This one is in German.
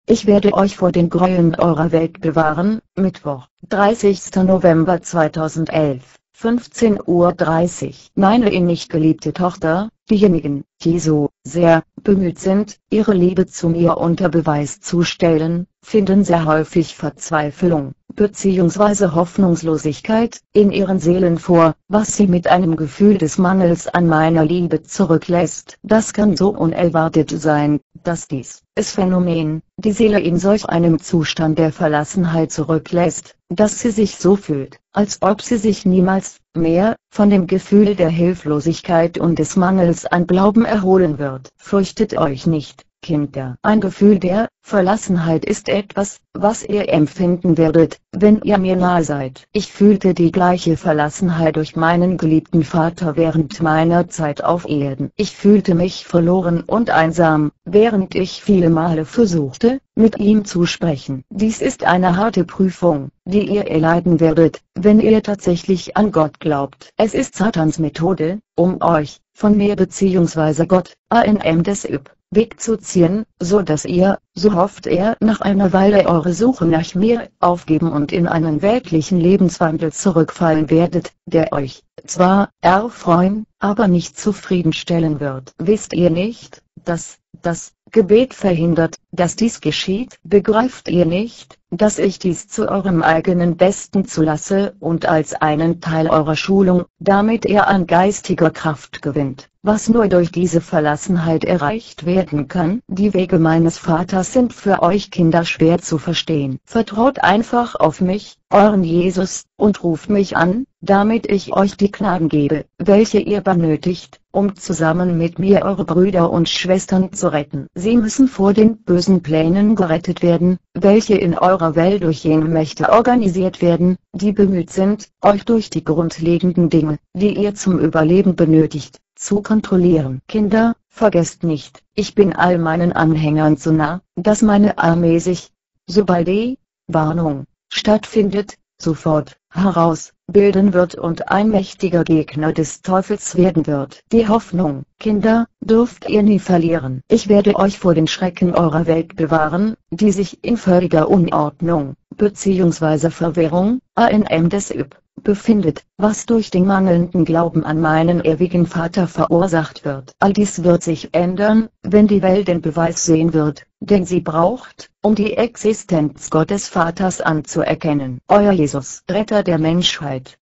Ich werde euch vor den Gräueln eurer Welt bewahren. Mittwoch, 30. November 2011, 15:30 Uhr. Meine innig geliebte Tochter, diejenigen, die so sehr bemüht sind, ihre Liebe zu mir unter Beweis zu stellen, finden sehr häufig Verzweiflung bzw. Hoffnungslosigkeit in ihren Seelen vor, was sie mit einem Gefühl des Mangels an meiner Liebe zurücklässt. Das kann so unerwartet sein, dass dieses Phänomen die Seele in solch einem Zustand der Verlassenheit zurücklässt, dass sie sich so fühlt, als ob sie sich niemals mehr von dem Gefühl der Hilflosigkeit und des Mangels an Glauben erholen wird. Fürchtet euch nicht, Kinder. Ein Gefühl der Verlassenheit ist etwas, was ihr empfinden werdet, wenn ihr mir nahe seid. Ich fühlte die gleiche Verlassenheit durch meinen geliebten Vater während meiner Zeit auf Erden. Ich fühlte mich verloren und einsam, während ich viele Male versuchte, mit ihm zu sprechen. Dies ist eine harte Prüfung, die ihr erleiden werdet, wenn ihr tatsächlich an Gott glaubt. Es ist Satans Methode, um euch von mir bzw. Gott, ANM-Desüb, wegzuziehen, so dass ihr, so hofft er, nach einer Weile eure Suche nach mir aufgeben und in einen weltlichen Lebenswandel zurückfallen werdet, der euch zwar erfreuen, aber nicht zufriedenstellen wird. Wisst ihr nicht, dass das Gebet verhindert, dass dies geschieht? Begreift ihr nicht, dass ich dies zu eurem eigenen Besten zulasse und als einen Teil eurer Schulung, damit ihr an geistiger Kraft gewinnt, was nur durch diese Verlassenheit erreicht werden kann? Die Wege meines Vaters sind für euch Kinder schwer zu verstehen. Vertraut einfach auf mich, euren Jesus, und ruft mich an, damit ich euch die Gnaden gebe, welche ihr benötigt, um zusammen mit mir eure Brüder und Schwestern zu retten. Sie müssen vor den bösen Plänen gerettet werden, welche in eurer Welt durch jene Mächte organisiert werden, die bemüht sind, euch durch die grundlegenden Dinge, die ihr zum Überleben benötigt, zu kontrollieren. Kinder, vergesst nicht, ich bin all meinen Anhängern so nah, dass meine Armee sich, sobald die Warnung stattfindet, sofort herausbilden wird und ein mächtiger Gegner des Teufels werden wird. Die Hoffnung, Kinder, dürft ihr nie verlieren. Ich werde euch vor den Schrecken eurer Welt bewahren, die sich in völliger Unordnung bzw. Verwirrung, ANM-Desüb, befindet, was durch den mangelnden Glauben an meinen ewigen Vater verursacht wird. All dies wird sich ändern, wenn die Welt den Beweis sehen wird, den sie braucht, um die Existenz Gottes Vaters anzuerkennen. Euer Jesus, Retter der Menschheit.